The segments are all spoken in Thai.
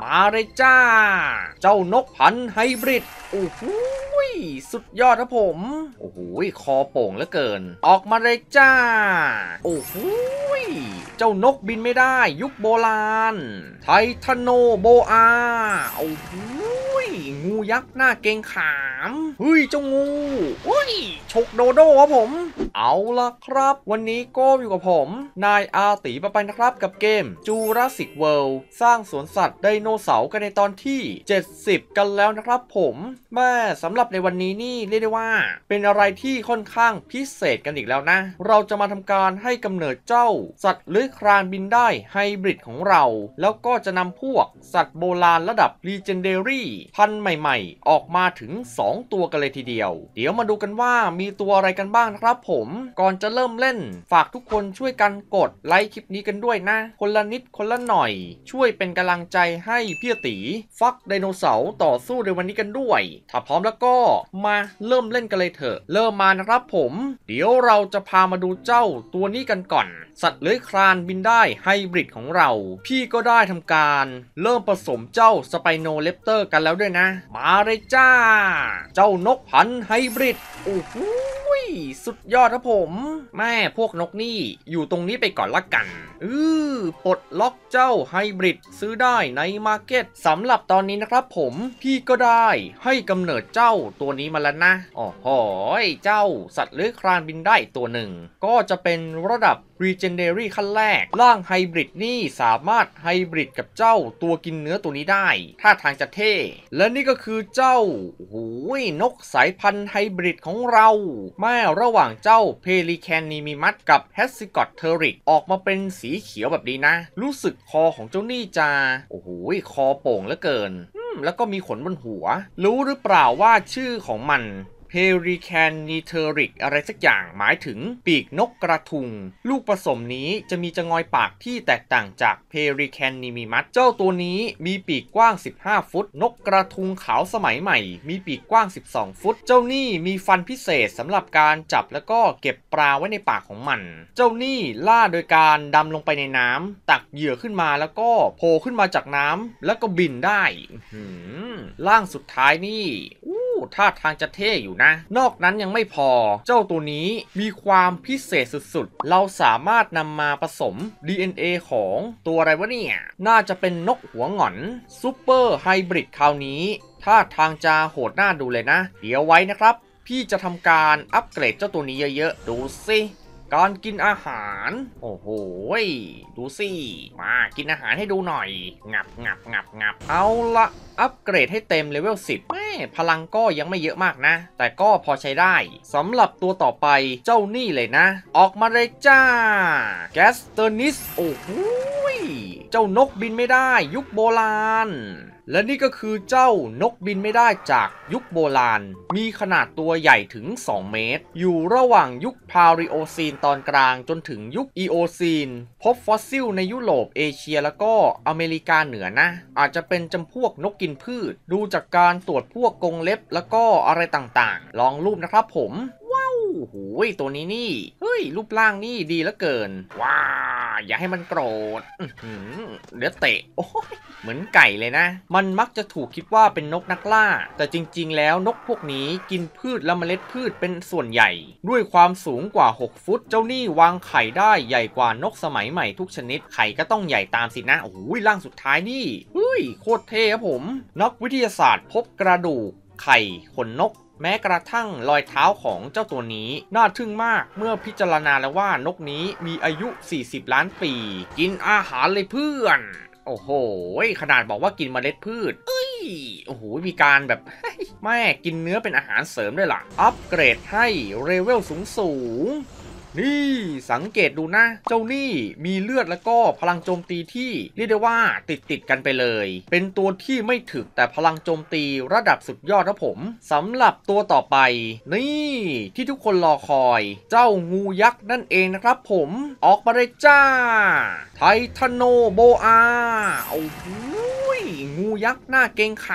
มาเลยจ้าเจ้านกพันธุ์ไฮบริดโอ้โหสุดยอดครับผมโอ้โหคอโป่งเหลือเกินออกมาเลยจ้าโอ้โหเจ้านกบินไม่ได้ยุคโบราณไททานโนโบอาโอ้โหงูยักษ์หน้าเกรงขามเฮ้ยเจ้างูฉกโดโด้ครับผมเอาละครับวันนี้ก็อยู่กับผมนายอาติปะไปนะครับกับเกม Jurassic World สร้างสวนสัตว์ไดโนเสาร์กันในตอนที่70กันแล้วนะครับผมแม่สำหรับในวันนี้นี่เรียกได้ว่าเป็นอะไรที่ค่อนข้างพิเศษกันอีกแล้วนะเราจะมาทำการให้กำเนิดเจ้าสัตว์เลื้อยคลานบินได้ไฮบริดของเราแล้วก็จะนำพวกสัตว์โบราณระดับ Legendary พันธุ์ใหม่ๆออกมาถึง2ตัวกันเลยทีเดียวเดี๋ยวมาดูกันว่ามีตัวอะไรกันบ้างนะครับผมก่อนจะเริ่มเล่นฝากทุกคนช่วยกันกดไลค์คลิปนี้กันด้วยนะคนละนิดคนละหน่อยช่วยเป็นกำลังใจให้พี่ตีฟักไดโนเสาร์ต่อสู้ในวันนี้กันด้วยถ้าพร้อมแล้วก็มาเริ่มเล่นกันเลยเถอะเริ่มมานะครับผมเดี๋ยวเราจะพามาดูเจ้าตัวนี้กันก่อนสัตว์เลื้อยคลานบินได้ไฮบริดของเราพี่ก็ได้ทำการเริ่มผสมเจ้าสไปโนเลปเตอร์กันแล้วด้วยนะมาเลยจ้าเจ้านกพันธุ์ไฮบริดโอ้โหสุดยอดครับผมแม่พวกนกนี่อยู่ตรงนี้ไปก่อนละกันปลดล็อกเจ้าไฮบริดซื้อได้ในมาร์เก็ตสำหรับตอนนี้นะครับผมพี่ก็ได้ให้กำเนิดเจ้าตัวนี้มาแล้วนะอ๋อเจ้าสัตว์เลื้อยคลานบินได้ตัวหนึ่งก็จะเป็นระดับ Legendary ขั้นแรกร่างไฮบริดนี่สามารถไฮบริดกับเจ้าตัวกินเนื้อตัวนี้ได้ท่าทางจะเท่และนี่ก็คือเจ้านกสายพันธุ์ไฮบริดของเราแม่ระหว่างเจ้าเพลิแคนนีมิมัสกับแฮสซิกอตเทอริกออกมาเป็นสีเขียวแบบนี้นะรู้สึกคอของเจ้านี่จะคอโป่งเหลือเกินแล้วก็มีขนบนหัวรู้หรือเปล่าว่าชื่อของมันเพริแคนนีเทอริกอะไรสักอย่างหมายถึงปีกนกกระทุงลูกผสมนี้จะมีจงอยปากที่แตกต่างจากเพริแคนนีมิมัสเจ้าตัวนี้มีปีกกว้าง15ฟุตนกกระทุงขาวสมัยใหม่มีปีกกว้าง12ฟุตเจ้านี่มีฟันพิเศษสำหรับการจับแล้วก็เก็บปลาไว้ในปากของมันเจ้านี่ล่าโดยการดำลงไปในน้ำตักเหยื่อขึ้นมาแล้วก็โผล่ขึ้นมาจากน้ำแล้วก็บินได้ร่างสุดท้ายนี่ท่าทางจะเท่อยู่นะนอกนั้นยังไม่พอเจ้าตัวนี้มีความพิเศษสุดๆเราสามารถนำมาผสม DNA ของตัวอะไรวะเนี่ยน่าจะเป็นนกหัวหงอนซูเปอร์ไฮบริดคราวนี้ท่าทางจะโหดน่าดูเลยนะเดี๋ยวไว้นะครับพี่จะทำการอัปเกรดเจ้าตัวนี้เยอะๆดูสิการกินอาหารโอ้โหดูสิมากินอาหารให้ดูหน่อยงับเอาละอัปเกรดให้เต็มเลเวล10พลังก็ยังไม่เยอะมากนะแต่ก็พอใช้ได้สำหรับตัวต่อไปเจ้านี่เลยนะออกมาเลยจ้าแกสเตอร์นิสโอ้โหเจ้านกบินไม่ได้ยุคโบราณและนี่ก็คือเจ้านกบินไม่ได้จากยุคโบราณมีขนาดตัวใหญ่ถึง2เมตรอยู่ระหว่างยุคพาริโอซีนตอนกลางจนถึงยุคอีโอซีนพบฟอสซิลในยุโรปเอเชียแล้วก็อเมริกาเหนือนะอาจจะเป็นจำพวกนกกินพืชดูจากการตรวจพวกกรงเล็บแล้วก็อะไรต่างๆลองรูปนะครับผมว้าวตัวนี้นี่รูปร่างนี่ดีเหลือเกินว้าอย่าให้มันโกรธเดี๋ยวเตะเหมือนไก่เลยนะมันมักจะถูกคิดว่าเป็นนกนักล่าแต่จริงๆแล้วนกพวกนี้กินพืชและเมล็ดพืชเป็นส่วนใหญ่ด้วยความสูงกว่า6ฟุตเจ้านี่วางไข่ได้ใหญ่กว่านกสมัยใหม่ทุกชนิดไข่ก็ต้องใหญ่ตามสินะร่างสุดท้ายนี่โคตรเท่ครับผมนักวิทยาศาสตร์พบกระดูกไข่ขนนกแม้กระทั่งรอยเท้าของเจ้าตัวนี้น่าทึ่งมากเมื่อพิจารณาแล้วว่านกนี้มีอายุ40ล้านปีกินอาหารเลยเพื่อนโอ้โหขนาดบอกว่ากินเมล็ดพืชมีการแบบแม่กินเนื้อเป็นอาหารเสริมด้วยล่ะอัปเกรดให้เลเวลสูงนี่สังเกตดูนะเจ้านี่มีเลือดแล้วก็พลังโจมตีที่เรียกได้ว่าติดกันไปเลยเป็นตัวที่ไม่ถึกแต่พลังโจมตีระดับสุดยอดครับผมสำหรับตัวต่อไปนี่ที่ทุกคนรอคอยเจ้างูยักษ์นั่นเองนะครับผมออกมาเลยจ้าไททานโนโบอางูยักษ์หน้าเกรงขาม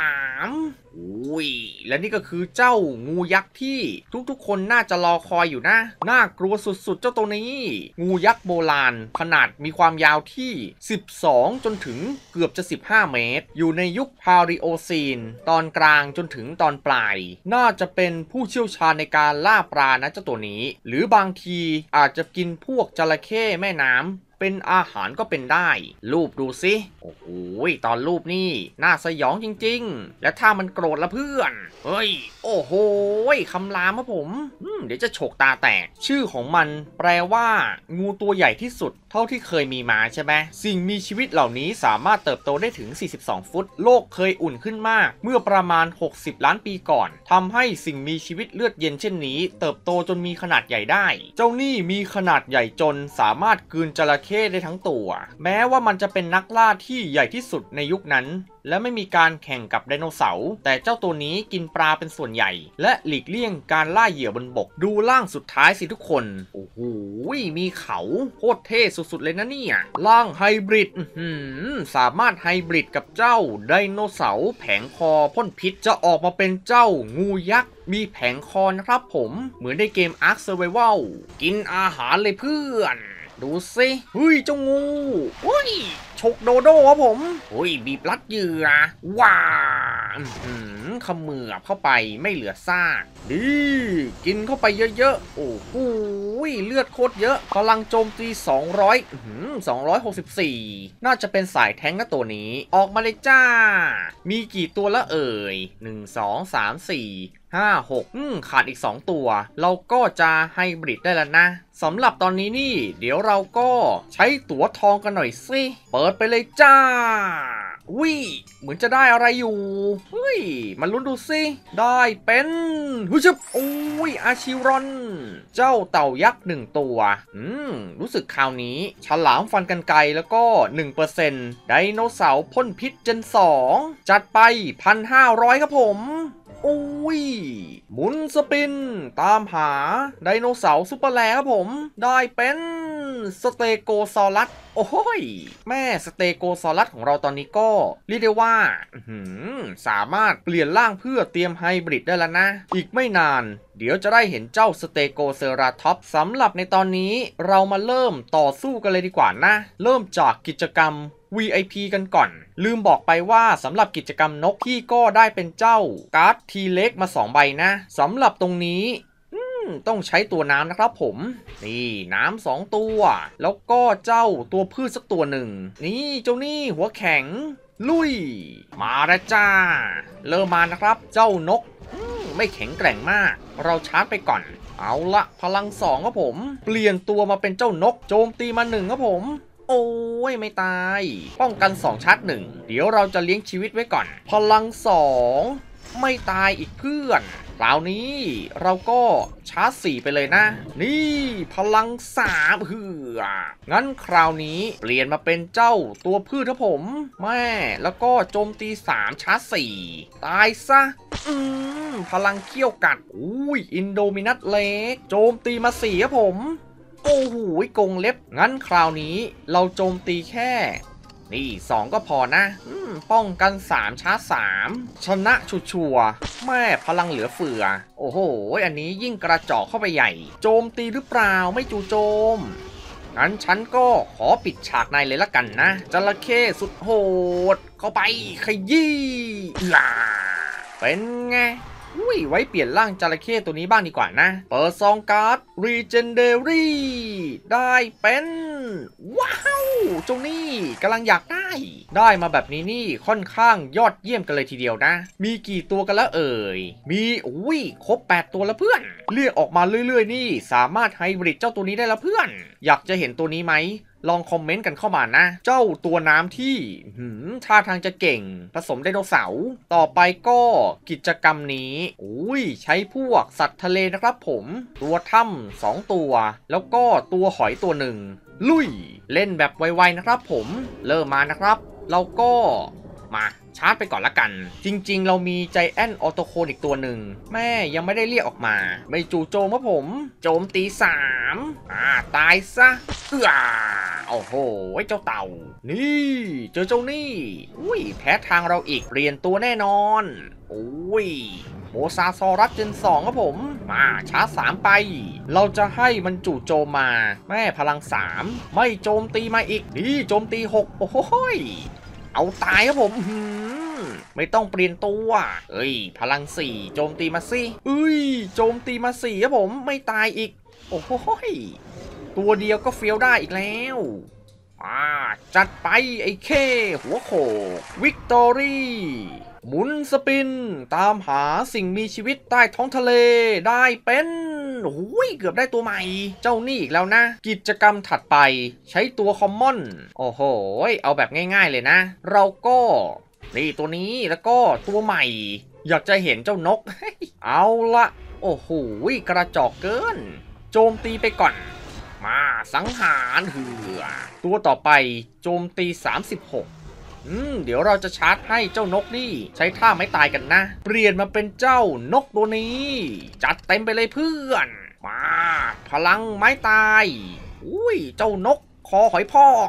ามอุ้ยและนี่ก็คือเจ้างูยักษ์ที่ทุกๆคนน่าจะรอคอยอยู่นะน่ากลัวสุดๆเจ้าตัวนี้งูยักษ์โบราณขนาดมีความยาวที่12จนถึงเกือบจะ15เมตรอยู่ในยุคพาลิโอซีนตอนกลางจนถึงตอนปลายน่าจะเป็นผู้เชี่ยวชาญในการล่าปลานะเจ้าตัวนี้หรือบางทีอาจจะกินพวกจระเข้แม่น้ำเป็นอาหารก็เป็นได้รูปดูสิโอ้โหตอนรูปนี่น่าสยองจริงๆและถ้ามันโกรธละเพื่อนเฮ้ยโอ้โหคำรามครับผมเดี๋ยวจะฉกตาแตกชื่อของมันแปลว่างูตัวใหญ่ที่สุดเท่าที่เคยมีมาใช่ไหมสิ่งมีชีวิตเหล่านี้สามารถเติบโตได้ถึง42ฟุตโลกเคยอุ่นขึ้นมากเมื่อประมาณ60ล้านปีก่อนทำให้สิ่งมีชีวิตเลือดเย็นเช่นนี้เติบโตจนมีขนาดใหญ่ได้เจ้านี่มีขนาดใหญ่จนสามารถกลืนจระเข้ได้ทั้งตัวแม้ว่ามันจะเป็นนักล่าที่ใหญ่ที่สุดในยุคนั้นและไม่มีการแข่งกับไดโนเสาร์แต่เจ้าตัวนี้กินปลาเป็นส่วนใหญ่และหลีกเลี่ยงการล่าเหยื่อบนบกดูล่างสุดท้ายสิทุกคนโอ้โหมีเขาโคตรเท่สุดๆเลยนะเนี่ยล่างไฮบริดสามารถไฮบริดกับเจ้าไดโนเสาร์แผงคอพ่นพิษจะออกมาเป็นเจ้างูยักษ์มีแผงคอนะครับผมเหมือนในเกม Ark Survival กินอาหารเลยเพื่อนดูสิเฮ้ยเจ้างูเฮ้ยฉกโดโด้ครับผมเฮ้ยบีบรัดเหยื่อว้าขมือบเข้าไปไม่เหลือซากดีกินเข้าไปเยอะๆโอ้โหเลือดโคตรเยอะพลังโจมตี264น่าจะเป็นสายแท้งก์นะตัวนี้ออกมาเลยจ้ามีกี่ตัวละเอ่ย1 2 3 4 5 6ขาดอีก2ตัวเราก็จะไฮบริดได้แล้วนะสำหรับตอนนี้นี่เดี๋ยวเราก็ใช้ตั๋วทองกันหน่อยสิเปิดไปเลยจ้าวิเหมือนจะได้อะไรอยู่เฮ้ยมาลุ้นดูสิได้เป็นฮึชบโอ้ยอาชิรอนเจ้าเต่ายักษ์1ตัวรู้สึกคราวนี้ฉลามฟันกรรไกรแล้วก็ 1% ไดโนเสาร์พ่นพิษเจน2จัดไป 1,500 ครับผมโอ้ยหมุนสปินตามหาไดโนเสาร์ซุปเปอร์แลครับผมได้เป็นสเตโกซอรัสโอ้ยแม่สเตโกซอรัสของเราตอนนี้ก็เรียกได้ว่าสามารถเปลี่ยนร่างเพื่อเตรียมไฮบริดได้แล้วนะอีกไม่นานเดี๋ยวจะได้เห็นเจ้าสเตโกเซราท็อปสำหรับในตอนนี้เรามาเริ่มต่อสู้กันเลยดีกว่านะเริ่มจากกิจกรรม VIP กันก่อนลืมบอกไปว่าสำหรับกิจกรรมนกที่ก็ได้เป็นเจ้าการ์ดทีเล็กมา2ใบนะสำหรับตรงนี้ต้องใช้ตัวน้ำนะครับผมนี่น้ำ2ตัวแล้วก็เจ้าตัวพืชสักตัวหนึ่งนี่เจ้านี่หัวแข็งลุยมาแล้วจ้าเริ่มมานะครับเจ้านกไม่แข็งแกร่งมากเราชาร์จไปก่อนเอาละพลัง2ครับผมเปลี่ยนตัวมาเป็นเจ้านกโจมตีมา1ครับผมโอ้ยไม่ตายป้องกัน2ชาร์จ1เดี๋ยวเราจะเลี้ยงชีวิตไว้ก่อนพลัง2ไม่ตายอีกเพื่อนคราวนี้เราก็ชาร์จ4ไปเลยนะนี่พลัง3งั้นคราวนี้เปลี่ยนมาเป็นเจ้าตัวพืชครับผมแม่แล้วก็โจมตี3ชาร์จ4ตายซะพลังเขี้ยวกัดอุ้ยอินโดมินัสเล็กโจมตีมา4ครับผมโอ้โหกงเล็บงั้นคราวนี้เราโจมตีแค่นี่2ก็พอนะป้องกัน3ชาร์จ3ชนะชัวร์แม่พลังเหลือเฟือโอ้โหอันนี้ยิ่งกระจอกเข้าไปใหญ่โจมตีหรือเปล่าไม่จู่โจมงั้นฉันก็ขอปิดฉากในเลยละกันนะจระเข้สุดโหดเข้าไปขยี้เป็นไงไว้เปลี่ยนร่างจระเข้ตัวนี้บ้างดีกว่านะเปิดซองการ์ด Legendary ได้เป็นว้าวเจ้านี่กำลังอยากได้มาแบบนี้นี่ค่อนข้างยอดเยี่ยมกันเลยทีเดียวนะมีกี่ตัวกันแล้วเอ่ยมีครบ8ตัวแล้วเพื่อนเรียกออกมาเรื่อยๆนี่สามารถไฮบริดเจ้าตัวนี้ได้แล้วเพื่อนอยากจะเห็นตัวนี้ไหมลองคอมเมนต์กันเข้ามานะเจ้าตัวน้ำที่ท่าทางจะเก่งผสมไดโนเสาร์ต่อไปก็กิจกรรมนี้ใช้พวกสัตว์ทะเลนะครับผมตัวถ้ำ2ตัวแล้วก็ตัวหอยตัวหนึ่งลุยเล่นแบบไวๆนะครับผมเริ่มมานะครับเราก็มาชาร์จไปก่อนละกันจริงๆเรามีใจแอนออโตโคนอีกตัวหนึ่งแม่ยังไม่ได้เรียกออกมาไม่จู่โจมครับผมโจมตี3ตายซะโอ้โหเจ้าเต่านี่เจอเจ้านี่อุ้ยแพ้ทางเราอีกเปลี่ยนตัวแน่นอนอุ้ยโมซาซอรัสเจน2ครับผมมาชาร์จ3ไปเราจะให้มันจู่โจมมาแม่พลัง3ไม่โจมตีมาอีกนี่โจมตี6โอ้โหเอาตายครับผมไม่ต้องเปลี่ยนตัวพลัง4โจมตีมาสิโจมตีมา4ครับผมไม่ตายอีกโอ้โหตัวเดียวก็เฟี้ยวได้อีกแล้วจัดไปไอ้เคหัวโขกวิกตอรี่หมุนสปินตามหาสิ่งมีชีวิตใต้ท้องทะเลได้เป็นเกือบได้ตัวใหม่เจ้านี่อีกแล้วนะกิจกรรมถัดไปใช้ตัวคอมมอนโอ้โหเอาแบบง่ายๆเลยนะเราก็นี่ตัวนี้แล้วก็ตัวใหม่อยากจะเห็นเจ้านก เอาละโอ้โหกระจอกเกินโจมตีไปก่อนมาสังหารตัวต่อไปโจมตี36เดี๋ยวเราจะชาร์จให้เจ้านกนี่ใช้ท่าไม่ตายกันนะเปลี่ยนมาเป็นเจ้านกตัวนี้จัดเต็มไปเลยเพื่อนมาพลังไม้ตายเจ้านกคอหอยพอก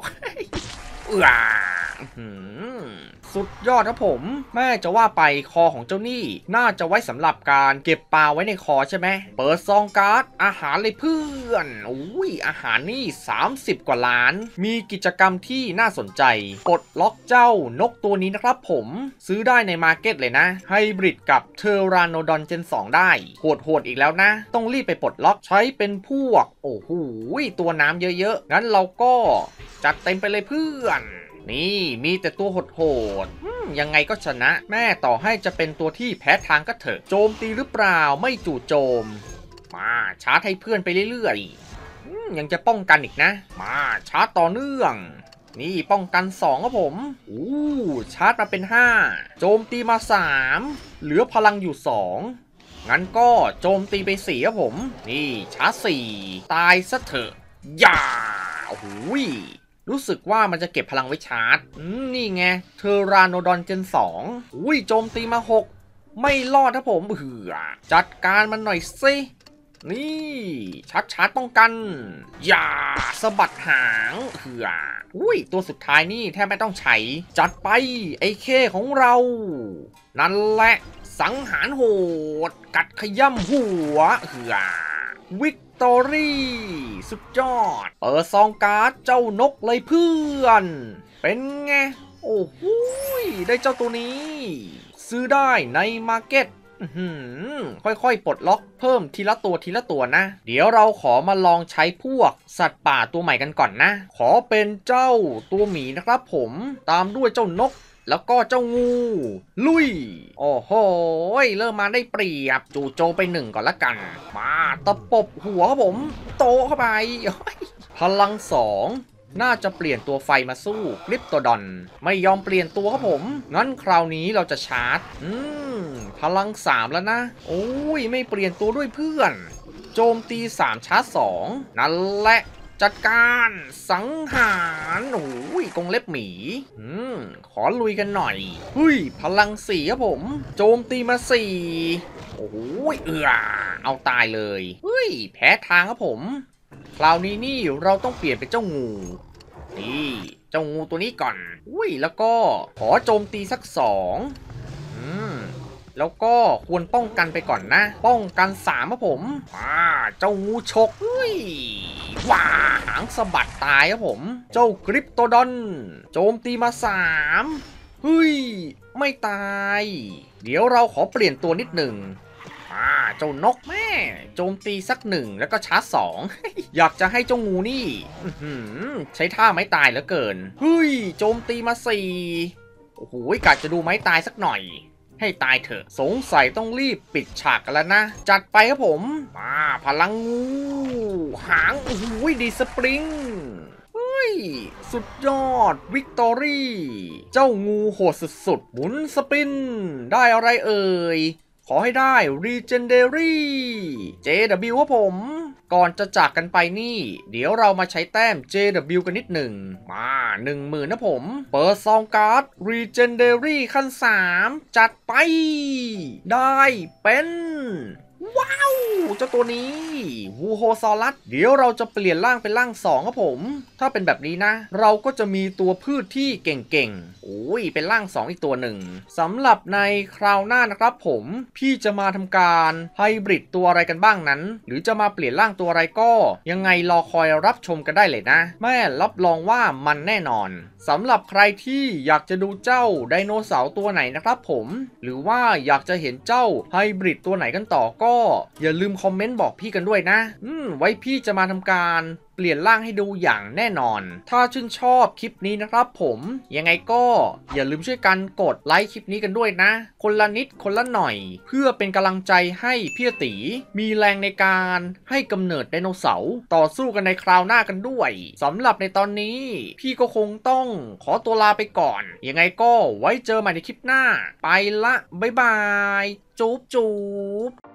สุดยอดครับผมแม่จะว่าไปคอของเจ้านี่น่าจะไว้สำหรับการเก็บปลาไว้ในคอใช่ไหมเปิดซองการ์ดอาหารเลยเพื่อนอาหารนี่30กว่าล้านมีกิจกรรมที่น่าสนใจปลดล็อกเจ้านกตัวนี้นะครับผมซื้อได้ในมาร์เก็ตเลยนะไฮบริดกับเทอราโนดอนเจน2ได้โหดอีกแล้วนะต้องรีบไปปลดล็อกใช้เป็นพวกตัวน้ำเยอะๆงั้นเราก็จัดเต็มไปเลยเพื่อนนี่มีแต่ตัวโหดยังไงก็ชนะแม่ต่อให้จะเป็นตัวที่แพ้ทางก็เถอะโจมตีหรือเปล่าไม่จู่โจมมาชาร์จให้เพื่อนไปเรื่อยๆยังจะป้องกันอีกนะมาชาร์จต่อเนื่องนี่ป้องกัน2ครับผมชาร์จมาเป็น5โจมตีมา3เหลือพลังอยู่2งั้นก็โจมตีไป4ครับผมนี่ชาร์จ4ตายซะเถอะอย่ารู้สึกว่ามันจะเก็บพลังไว้ชาร์จนี่ไงเทอราโนดอนเจน2โจมตีมา6ไม่รอดครับผมจัดการมันหน่อยสินี่ชาร์จป้องกันอย่าสะบัดหางตัวสุดท้ายนี่แทบไม่ต้องใช้จัดไปไอ้เคของเรานั่นแหละสังหารโหดกัดขย่ำหัววิกตอรี่สุดยอดเปิดซองการ์ดเจ้านกเลยเพื่อนเป็นไงโอ้โหได้เจ้าตัวนี้ซื้อได้ในมาร์เก็ตค่อยๆปลดล็อกเพิ่มทีละตัวนะเดี๋ยวเราขอมาลองใช้พวกสัตว์ป่าตัวใหม่กันก่อนนะขอเป็นเจ้าตัวหมีนะครับผมตามด้วยเจ้านกแล้วก็เจ้างูลุยโอ้โหเริ่มมาได้เปรียบจู่โจไป1ก่อนละกันมาตะปบหัวครับผมโตเข้าไปพลัง2น่าจะเปลี่ยนตัวไฟมาสู้คลิปตัวดอนไม่ยอมเปลี่ยนตัวครับผมงั้นคราวนี้เราจะชาร์จพลัง3แล้วนะไม่เปลี่ยนตัวด้วยเพื่อนโจมตี3ชาร์จ2นั่นแหละจัดการสังหารกรงเล็บหมีขอลุยกันหน่อยพลัง4ครับผมโจมตีมา4เอาตายเลยแพ้ทางครับผมคราวนี้นี่เราต้องเปลี่ยนเป็นเจ้างูนี่เจ้างูตัวนี้ก่อนแล้วก็ขอโจมตีสัก2แล้วก็ควรป้องกันไปก่อนนะป้องกัน3ครับผมเจ้างูฉกหางสะบัดตายครับผมเจ้ากริปโตดอนโจมตีมา3ไม่ตายเดี๋ยวเราขอเปลี่ยนตัวนิดหนึ่งเจ้านกแม่โจมตีสัก1แล้วก็ชาร์จ2 อยากจะให้เจ้างูนี่ใช้ท่าไม้ตายเหลือเกินโจมตีมา4กะจะดูไม้ตายสักหน่อยให้ตายเถอะสงสัยต้องรีบปิดฉากกันแล้วนะจัดไปครับผมพลังงูหางดีสปริงสุดยอดวิกตอรี่เจ้างูโหดสุดๆหมุนสปินได้อะไรเอ่ยขอให้ได้ Legendary JW ครับผมก่อนจะจากกันไปนี่เดี๋ยวเรามาใช้แต้ม JW กันนิดหนึ่งมา10,000นะผมเปิดซองการ์ด Legendary ขั้น3จัดไปได้เป็นว้าวเจ้าตัวนี้วูโฮซอรัสเดี๋ยวเราจะเปลี่ยนร่างเป็นร่าง2ครับผมถ้าเป็นแบบนี้นะเราก็จะมีตัวพืชที่เก่งๆโอ้ยเป็นร่าง2อีกตัวหนึ่งสำหรับในคราวหน้านะครับผมพี่จะมาทำการไฮบริดตัวอะไรกันบ้างนั้นหรือจะมาเปลี่ยนร่างตัวอะไรก็ยังไงรอคอยรับชมกันได้เลยนะแม่รับรองว่ามันแน่นอนสำหรับใครที่อยากจะดูเจ้าไดโนเสาร์ตัวไหนนะครับผมหรือว่าอยากจะเห็นเจ้าไฮบริดตัวไหนกันต่อก็อย่าลืมคอมเมนต์บอกพี่กันด้วยนะไว้พี่จะมาทำการเปลี่ยนร่างให้ดูอย่างแน่นอนถ้าชื่นชอบคลิปนี้นะครับผมยังไงก็อย่าลืมช่วยกันกดไลค์คลิปนี้กันด้วยนะคนละนิดคนละหน่อยเพื่อเป็นกำลังใจให้พี่ตีมีแรงในการให้กำเนิดไดโนเสาร์ต่อสู้กันในคราวหน้ากันด้วยสำหรับในตอนนี้พี่ก็คงต้องขอตัวลาไปก่อนยังไงก็ไว้เจอใหม่ในคลิปหน้าไปละบ๊ายบายจุ๊บ